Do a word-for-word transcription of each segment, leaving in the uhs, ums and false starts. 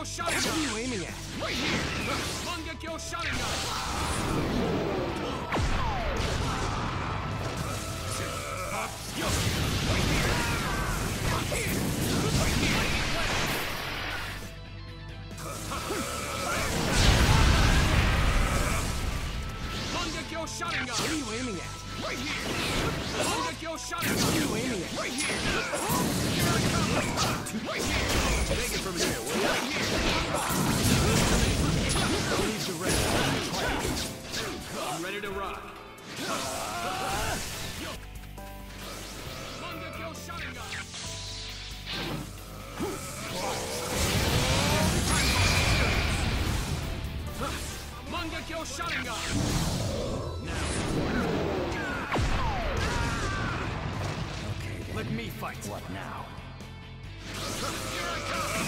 Sharingan! What are you aiming at? Right here! Mangekyo Sharingan! Yo! Right here! Right here! Right here! Mangekyo Sharingan! What are you aiming at? Right here! Mangekyo Sharingan! What are you aiming at? Right here! Here I come! Right here! Take it from here, will you? Right here! Leave the rest. I'm ready to rock. Mangekyo Sharingan! Mangekyo Sharingan! Now. Okay, then. Let me fight. What now? Here I come!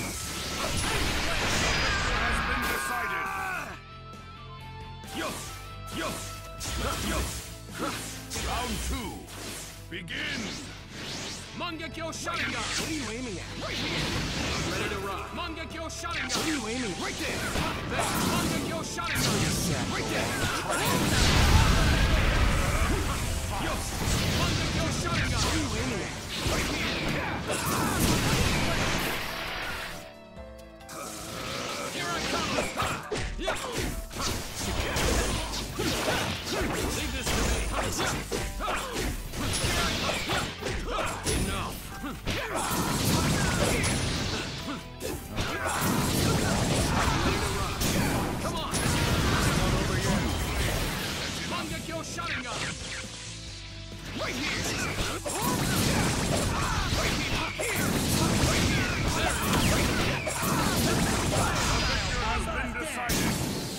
Has been decided. Yo! Yo! Yo! Round two. Begin! Mangekyo Sharingan! What are you aiming at? Right here! I'm ready to rock. Mangekyo Sharingan! What are you aiming at? Right there! There! Mangekyo Sharingan! Right there! Yo! Mangekyo Sharingan! What are you aiming at? Right here! Here I come! Yeah! Leave this to me! Enough! Come on! Not over yet. Mangekyo Sharingan! Right here! Right here! Right here! Has been decided.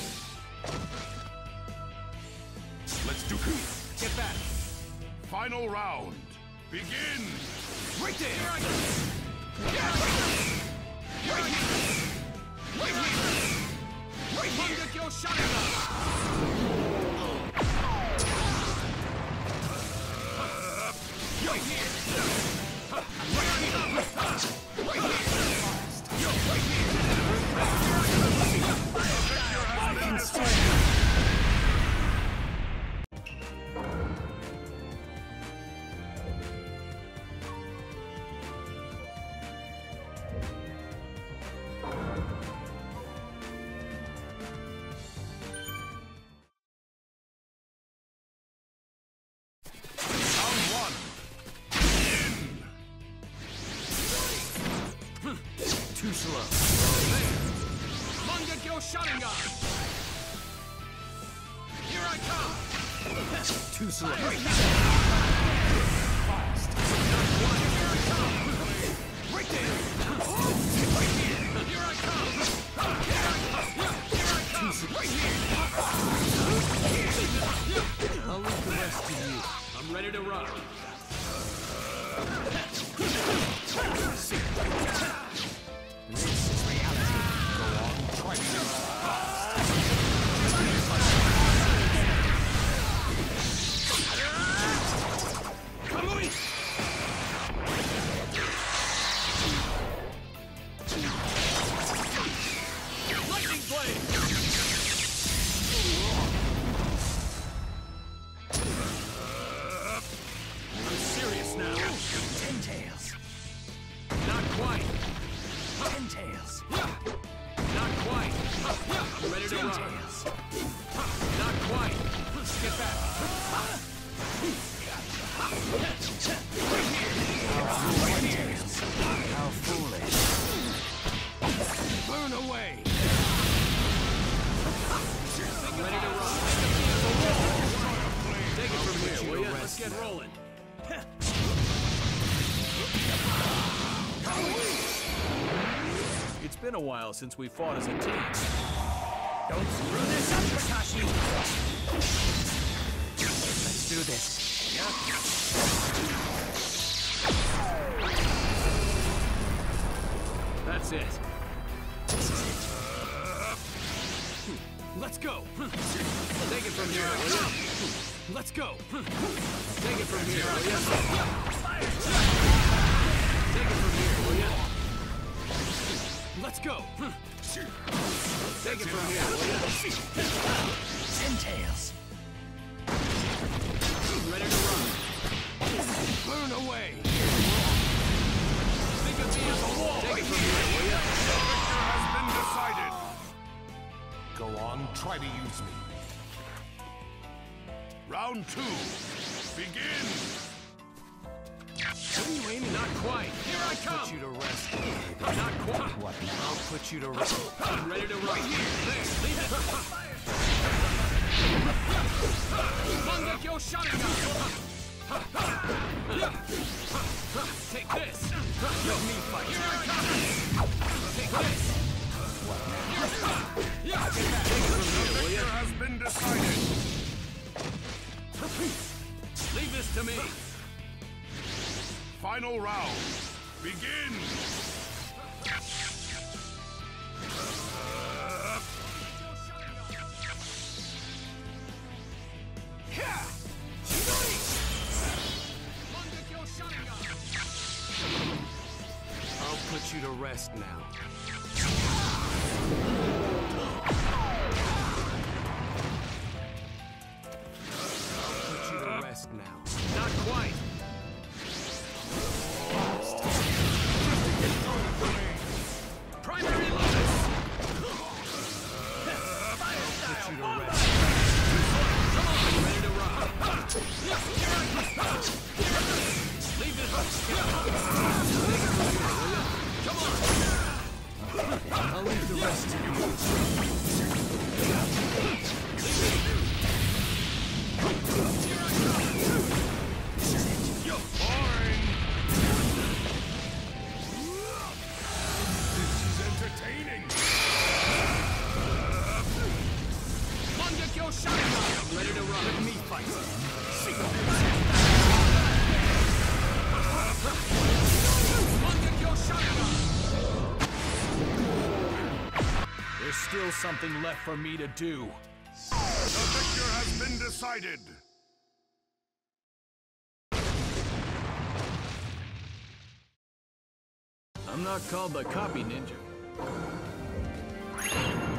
Let's do this. Get back. Final round. Begin. Right there. Here I go. Here I go. Right here. Right here. Right here. Mangekyo Sharingan. Right here. Right here. Right here. Yo, right here. I can stand. Too slow. Mangekyo Sharingan! Here I come! Too slow. Fast. Here I come! Right there! Right here! Here I come! Here I come! Here I come! Right here! I'll leave the rest to you. I'm ready to rock. This is reality. Go on, try it. Kamui! Lightning blade! I'm serious now. Ten tails. Not quite. Ten tails. Not quite. I'm ready to rock. Not quite. Get back. Right here. How foolish. Burn away. Ready to rock. Take it from here, will ya? Let's get rolling. It's been a while since we fought as a team. Don't screw this up, Kakashi! Let's do this. That's it. Let's go! Take it from here, will ya? Let's go! Take it from here, will ya? Take it from here, will ya? Let's go. Take it from here. Ten tails. Ready to run. Burn away. Think of me as a wall. Take it from here, will ya? The victor has been decided. Go on, try to use me. Round two. Begin. What are you aiming? Not quite. Here I come. Put you to rest. Not quite. What now? I'll put you to rest. I'm ready to run. Right here. There. Leave it. Mangekyo Sharingan. Take this. Let me fight. Here I come. Take this. What now? Yeah. Take it from here, will you? Has been decided. Leave this to me. Final round. Begin. I'll put you to rest now. I'll put you to rest now. Not quite. Primary lotus. Put you to rest. Come on, ready to run. Leave this. Come on. I'll leave the rest to you. You're boring. This is entertaining. Mangekyo Sharingan. Ready to run. Let me fight. Mangekyo Sharingan. There's still something left for me to do. The victor has been decided. I'm not called the copy ninja.